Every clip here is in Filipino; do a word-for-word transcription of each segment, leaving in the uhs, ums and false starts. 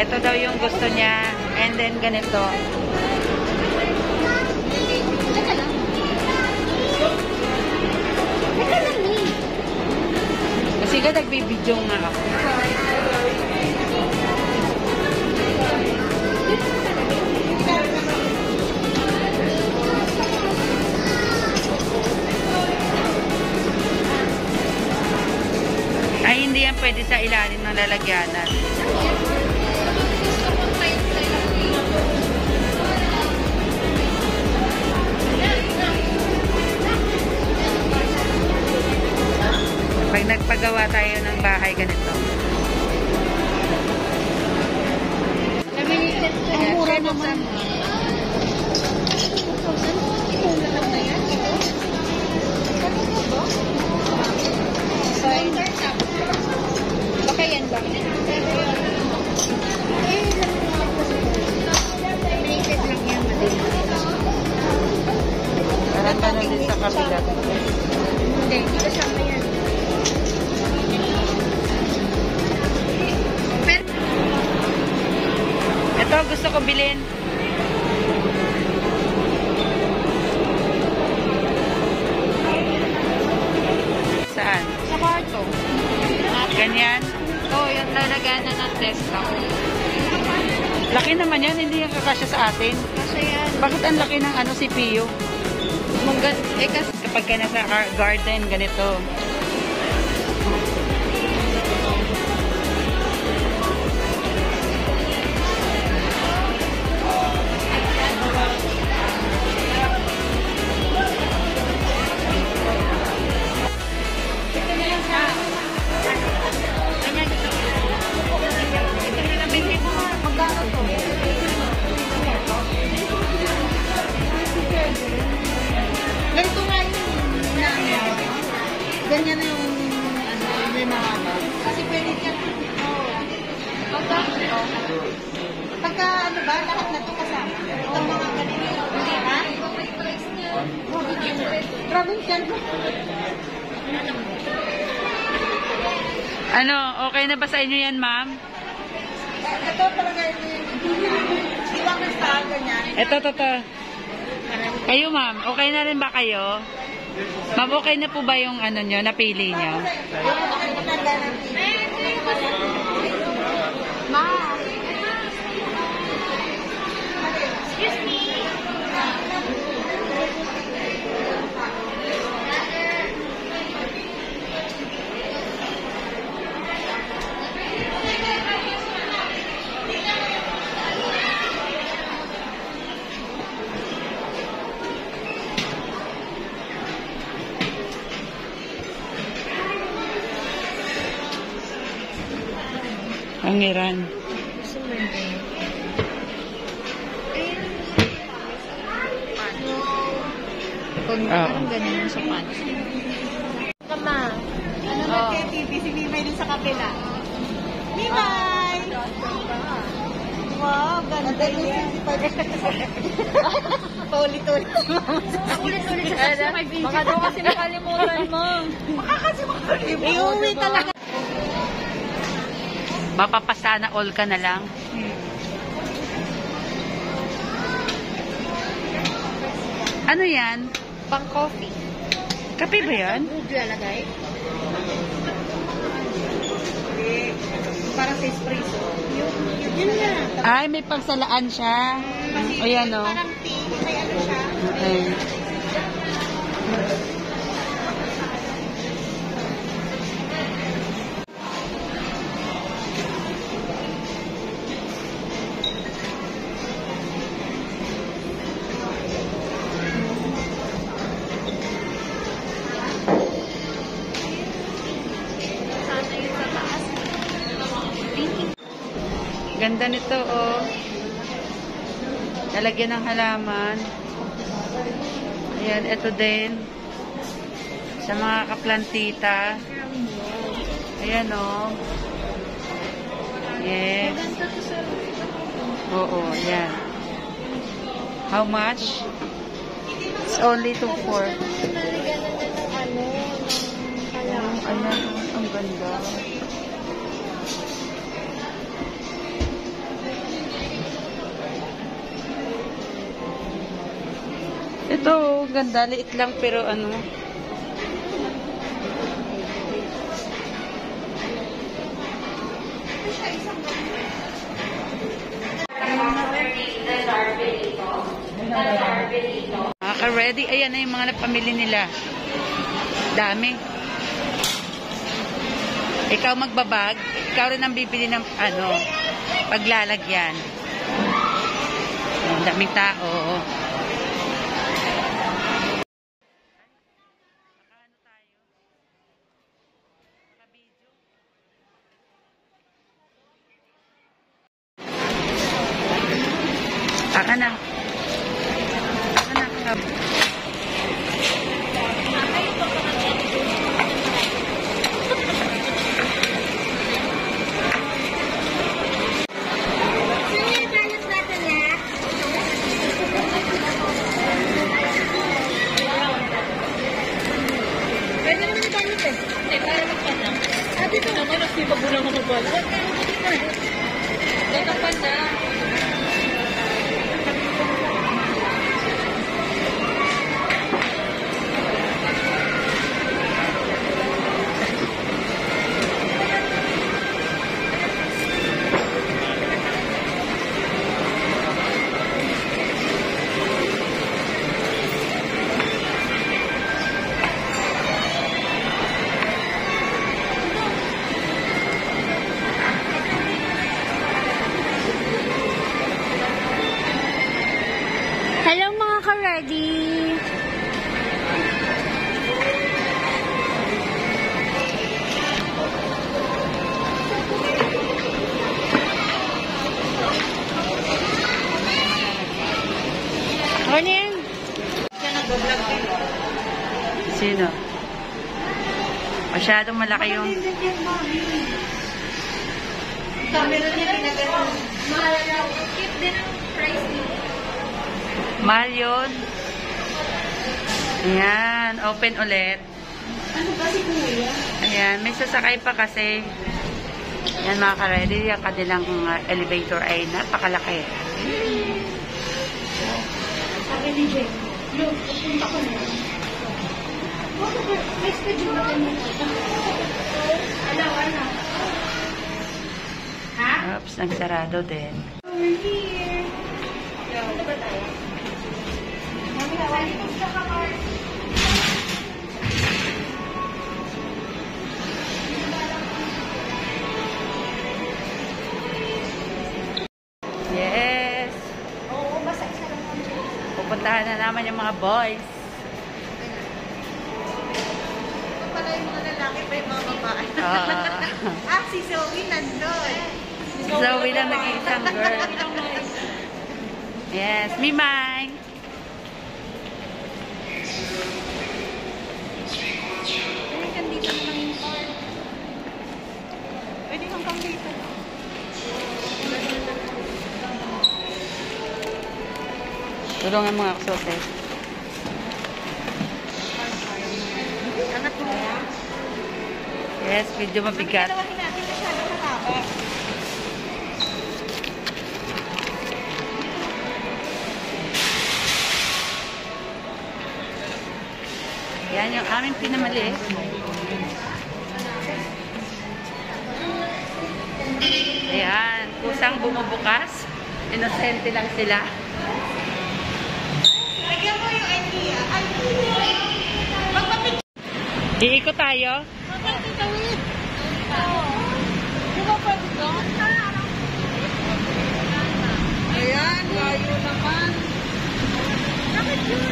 Ito daw yung gusto niya. And then, ganito. Teka lang. Teka lang eh. Kasi ka nagbibidyo nga ako. Ay, hindi yan pwede sa ilalim ng lalagyanan. Pag nagpagawa tayo ng bahay ganito. Ang mura naman. Baka yan lang. Limited lang yan. Parang ganun din sa kabila. Hindi, hindi kasama yan. Ito, gusto ko bilhin. Saan? Sa kwarto. Ganyan? Oo, oh, yung lalaganan ng desktop. Laki naman yan, hindi yan kakasya sa atin. Kasi yan. Bakit ang laki ng ano, C P U? Manggan, eh kasi Kapag ka nasa garden, ganito. ganito nga yung na ganyan na yung ano, may mahaba. Kasi pwede yan. Oo. Pagka, pagka ano ba, lahat na ito kasama. Itong mga ganito. Hindi ha? Grabe yan. Ano, okay na ba sa inyo yan, ma'am? Ito talaga yung di ba may style ganyan? Ito, ito, ito. Kayo, ma'am, okay na rin ba kayo? Ma'am, okay na po ba yung ano nyo, napili nyo? Ma. Excuse me. Pangiran. Kung Oo. ganun yung sa pants. Tama. Ano na kay T V? Si Mimay din sa kapila. Mimay! Wow, ganda yan. Paulit-ulit. Paulit-ulit sa kasi may video. Baka daw kasi nakalimutan mo. Baka kasi makalimutan. Iuwi talaga. Mapapasana all ka na lang. Ano yan? Pang coffee. Kape ba yan? Huwag lalagay. Parang sa espresso. Yun, yun na. Ay, may pagsalaan siya. Kasi Ayan, o. parang tea, may ano siya. Ay. Ganda nito, oh. Nalagyan ng halaman. Ayan, ito din. Sa mga kaplantita. Ayan, oh. Yes. Oo, ayan. How much? It's only two four. Ayan, ang ganda. maganda. Liit lang pero ano. Nakaka-ready. Ayan na yung mga napamili nila. Dami. Ikaw magbabag. Ikaw rin ang bibili ng ano, paglalagyan. Ang daming tao. Aka na. Aka na. Aka na. Dito naman, nagsipag mo lang ako ba? Dito pa na. Hello mga ka-ready! Ano yan? Siya nag-vlog din. Sino? Masyadong malaki yung... Camera niya pinagano. Keep din ang price niya. Mahal yun. Ayan, open ulit. Ano ba si Kuya? Ayan, may sasakay pa kasi. Ayan mga ka-ready, yung kanilang uh, elevator ay napakalaki. Sabi ni Jay, look, pupunta ko na. May schedule na kayo. Alaw, alaw. Ha? Oops, nagsarado din. We're here. Ano ba tayo? Mami, nawali ko sa kamar. Yes! Oo, basta isa lang kami. Pupuntahan na naman yung mga boys. Ito pala yung mga lalaki pa yung mga babae. Ah. Ah, si Zoe nandun. Zoe lang nag-iisang girl. Yes, Mimay! Pwede kang dito naman yung car. Pwede kang kang dito. Tulungan mo nga ako, Sote. Angat mo na. Yes, medyo mabigat. Dalawahin natin masyado mataba. Yan yung aming pinamali. Ayan, kusang bumubukas. Inosente lang sila. Lagyan mo yung idea. Ay, magpapit. Iikot tayo. Magpapit tawid. Di ba pwede doon? Ayan, layo naman. Bakit yun?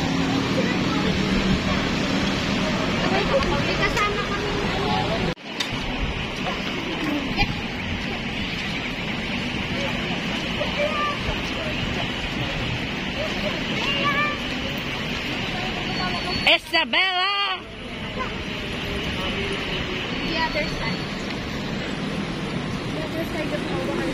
May kasama kami. Isabella! The other side. The other side of the wall.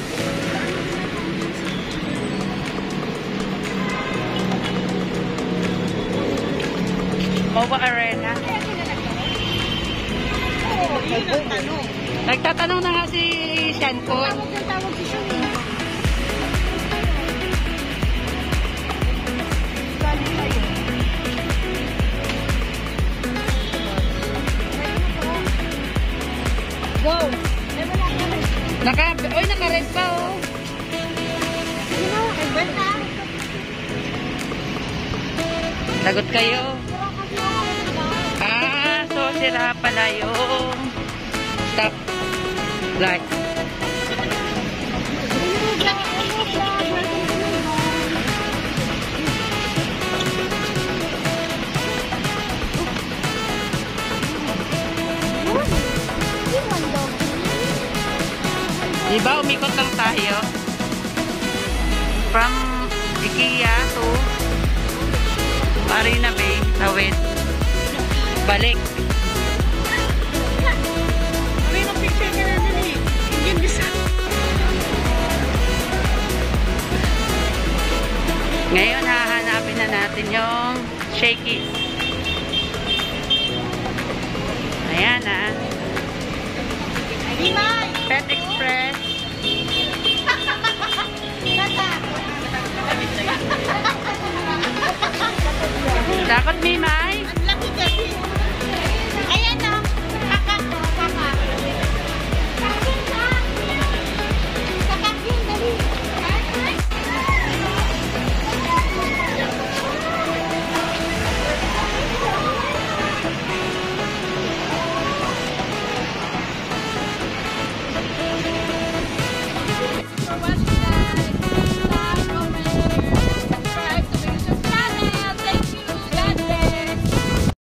Moba Arena. Oo, yun ang tanong. Nagtatanong na nga si Sean Paul. Tawag ng tawag si Shani. Galing na yun. Go! Eh, wala ka rin. Naka, oy, naka-red pa, oh. Sino? Eh, basta. Lagot kayo. Ah, so sira pala yung stop light. Diba, umikot lang tayo from IKEA to Marina Bay, tawid, balik. May picture ka na dun eh. Yung bisa. Ngayon, hahanapin na natin yung shaky. Ayan ah. Limay! Pet Express. Takot, Mima?